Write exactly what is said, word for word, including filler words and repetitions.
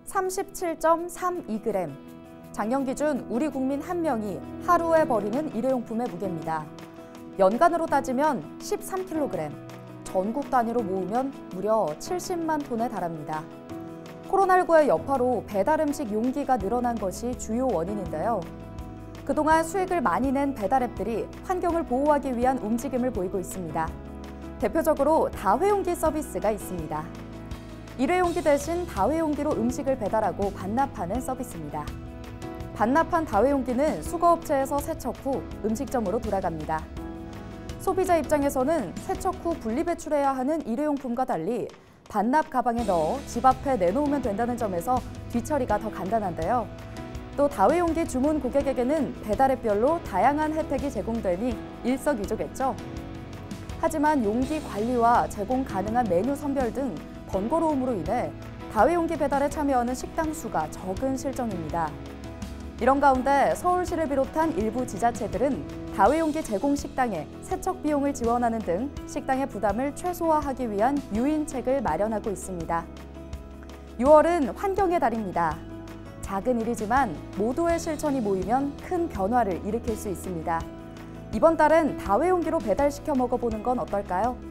삼십칠 점 삼이 그램. 작년 기준 우리 국민 한 명이 하루에 버리는 일회용품의 무게입니다. 연간으로 따지면 십삼 킬로그램, 전국 단위로 모으면 무려 칠십만 톤에 달합니다. 코로나십구의 여파로 배달 음식 용기가 늘어난 것이 주요 원인인데요. 그동안 수익을 많이 낸 배달앱들이 환경을 보호하기 위한 움직임을 보이고 있습니다. 대표적으로 다회용기 서비스가 있습니다. 일회용기 대신 다회용기로 음식을 배달하고 반납하는 서비스입니다. 반납한 다회용기는 수거업체에서 세척 후 음식점으로 돌아갑니다. 소비자 입장에서는 세척 후 분리배출해야 하는 일회용품과 달리 반납 가방에 넣어 집 앞에 내놓으면 된다는 점에서 뒤처리가 더 간단한데요. 또 다회용기 주문 고객에게는 배달앱별로 다양한 혜택이 제공되니 일석이조겠죠. 하지만 용기 관리와 제공 가능한 메뉴 선별 등 번거로움으로 인해 다회용기 배달에 참여하는 식당 수가 적은 실정입니다. 이런 가운데 서울시를 비롯한 일부 지자체들은 다회용기 제공 식당에 세척 비용을 지원하는 등 식당의 부담을 최소화하기 위한 유인책을 마련하고 있습니다. 유월은 환경의 달입니다. 작은 일이지만 모두의 실천이 모이면 큰 변화를 일으킬 수 있습니다. 이번 달엔 다회용기로 배달시켜 먹어보는 건 어떨까요?